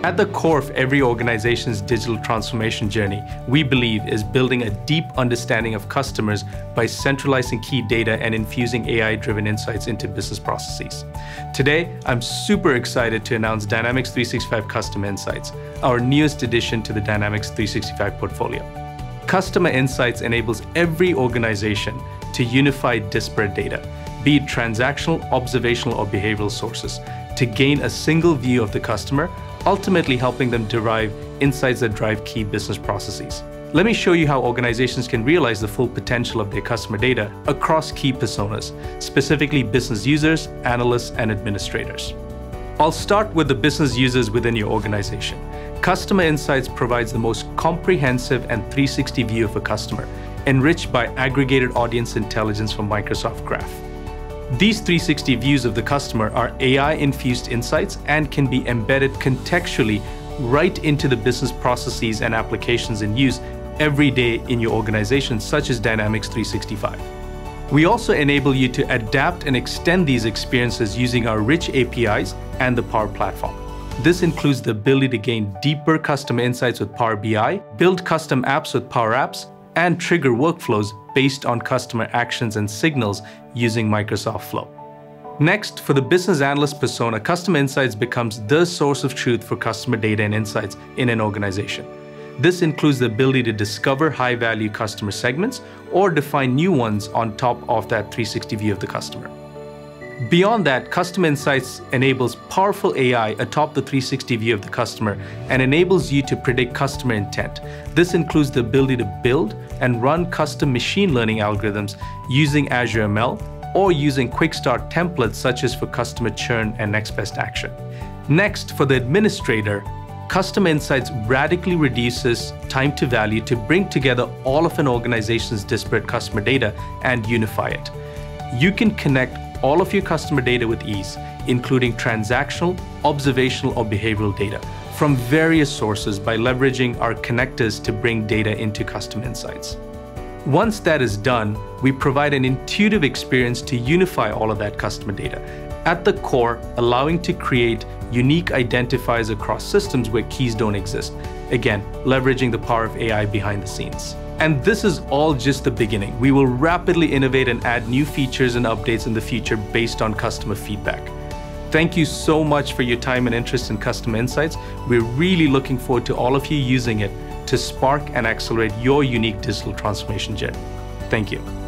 At the core of every organization's digital transformation journey, we believe is building a deep understanding of customers by centralizing key data and infusing AI-driven insights into business processes. Today, I'm super excited to announce Dynamics 365 Custom Insights, our newest addition to the Dynamics 365 portfolio. Customer Insights enables every organization to unify disparate data, be it transactional, observational, or behavioral sources, to gain a single view of the customer, ultimately helping them derive insights that drive key business processes. Let me show you how organizations can realize the full potential of their customer data across key personas, specifically business users, analysts, and administrators. I'll start with the business users within your organization. Customer Insights provides the most comprehensive and 360 view of a customer, enriched by aggregated audience intelligence from Microsoft Graph. These 360 views of the customer are AI-infused insights and can be embedded contextually right into the business processes and applications in use every day in your organization, such as Dynamics 365. We also enable you to adapt and extend these experiences using our rich APIs and the Power Platform. This includes the ability to gain deeper customer insights with Power BI, build custom apps with Power Apps, and trigger workflows based on customer actions and signals using Microsoft Flow. Next, for the business analyst persona, Customer Insights becomes the source of truth for customer data and insights in an organization. This includes the ability to discover high-value customer segments or define new ones on top of that 360 view of the customer. Beyond that, Customer Insights enables powerful AI atop the 360 view of the customer and enables you to predict customer intent. This includes the ability to build and run custom machine learning algorithms using Azure ML or using quick start templates such as for customer churn and next best action. Next, for the administrator, Customer Insights radically reduces time to value to bring together all of an organization's disparate customer data and unify it. You can connect all of your customer data with ease, including transactional, observational, or behavioral data from various sources by leveraging our connectors to bring data into Custom Insights. Once that is done, we provide an intuitive experience to unify all of that customer data, at the core, allowing to create unique identifiers across systems where keys don't exist, again, leveraging the power of AI behind the scenes. And this is all just the beginning. We will rapidly innovate and add new features and updates in the future based on customer feedback. Thank you so much for your time and interest in Customer Insights. We're really looking forward to all of you using it to spark and accelerate your unique digital transformation journey. Thank you.